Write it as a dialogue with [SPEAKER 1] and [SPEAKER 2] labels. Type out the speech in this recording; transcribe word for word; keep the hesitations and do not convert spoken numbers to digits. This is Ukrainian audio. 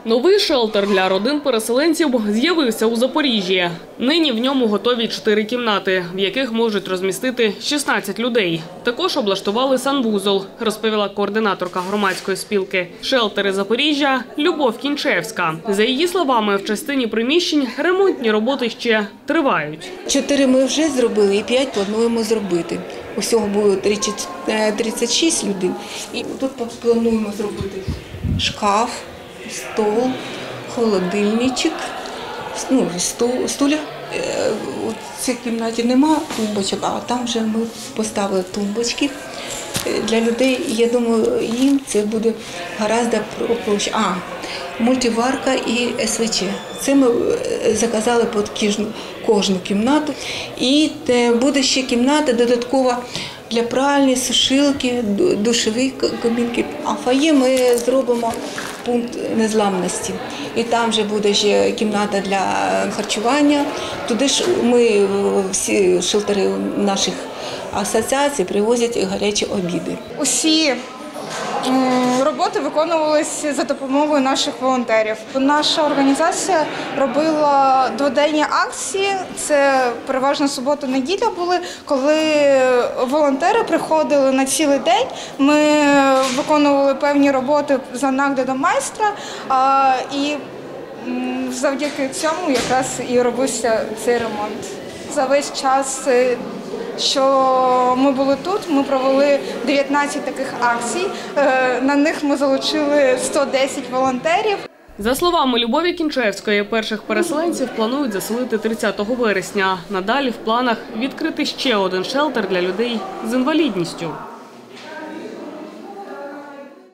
[SPEAKER 1] Новий шелтер для родин переселенців з'явився у Запоріжжі. Нині в ньому готові чотири кімнати, в яких можуть розмістити шістнадцять людей. Також облаштували санвузол, розповіла координаторка громадської спілки «Шелтери Запоріжжя» Любов Кінчевська. За її словами, в частині приміщень ремонтні роботи ще тривають.
[SPEAKER 2] Чотири ми вже зробили і п'ять плануємо зробити. Усього буде тридцять шість людей. І тут плануємо зробити шкаф, стол, холодильничок, ну, стуля. В цій кімнаті немає тумбочок, а там вже ми поставили тумбочки. Для людей, я думаю, їм це буде гораздо проще. А, мультиварка і ес ве че. Це ми заказали під кожну, кожну кімнату. І буде ще кімната додаткова для пральні, сушилки, душові кабінки. А фоє ми зробимо пункт незламності. І там вже буде ще кімната для харчування. Туди ж ми, всі шелтери наших асоціацій, привозять гарячі обіди.
[SPEAKER 3] Усі роботи виконувалися за допомогою наших волонтерів. Наша організація робила дводенні акції, це переважно субота-неділя були, коли волонтери приходили на цілий день, ми виконували певні роботи за наглядом майстра, і завдяки цьому якраз і робився цей ремонт. За весь час, що ми були тут, ми провели дев'ятнадцять таких акцій. На них ми залучили сто десять волонтерів.
[SPEAKER 1] За словами Любові Кінчевської, перших переселенців планують заселити тридцятого вересня. Надалі в планах відкрити ще один шелтер для людей з інвалідністю.